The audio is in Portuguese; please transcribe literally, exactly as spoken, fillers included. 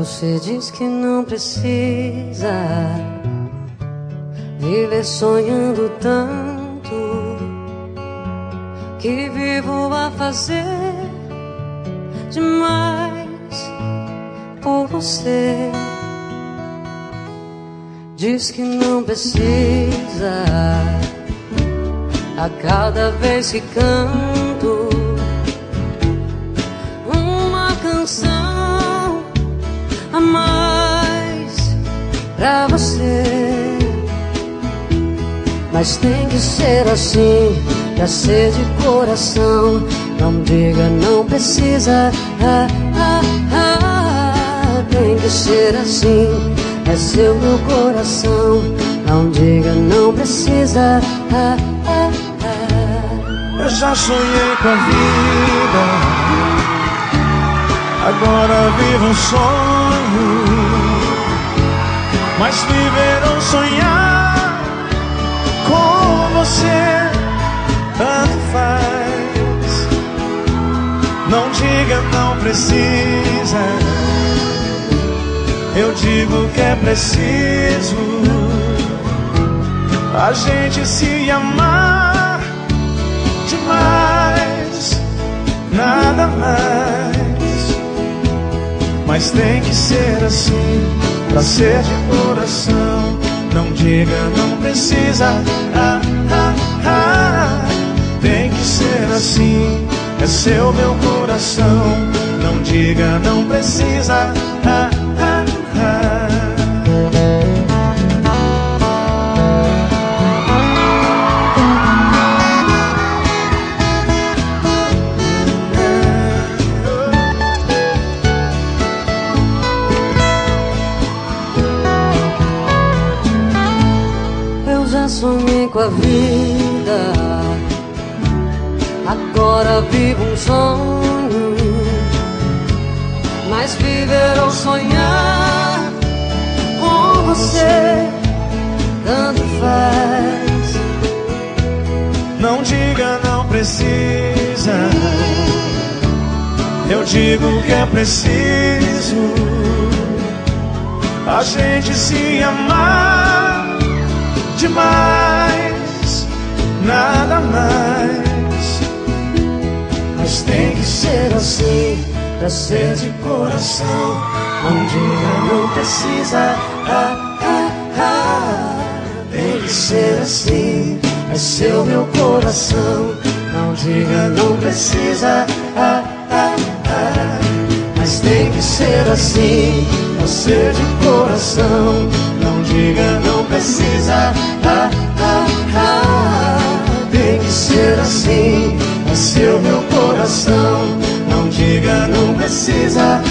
Você diz que não precisa viver sonhando tanto, que vivo a fazer demais por você. Diz que não precisa a cada vez que canto uma canção a mais pra você. Mas tem que ser assim, pra ser de coração. Não diga não precisa, ah, ah, ah. Tem que ser assim, é seu meu coração. Não diga não precisa, ah, ah, ah. Eu já sonhei com a vida, agora vivo um sonho. Mas viver ou sonhar com você tanto faz. Não diga não precisa, eu digo que é preciso a gente se amar demais, nada mais. Mas tem que ser assim, pra ser de coração. Não diga não precisa, ah, ah, ah. Tem que ser assim, é seu meu coração. Não diga não precisa, ah, ah, ah. Sonhei com a vida, agora vivo um sonho. Mas viver ou sonhar com você tanto faz. Não diga não precisa, eu digo que é preciso a gente se amar demais, nada mais. Mas tem que ser assim, pra ser de coração. Não diga não precisa, ah, ah, ah. Tem que ser assim, é seu meu coração. Não diga não precisa, ah, ah, ah. Mas tem que ser assim, pra ser de coração. Não diga não precisa, ah, ah, ah. Tem que ser assim, é seu meu coração. Não diga não precisa,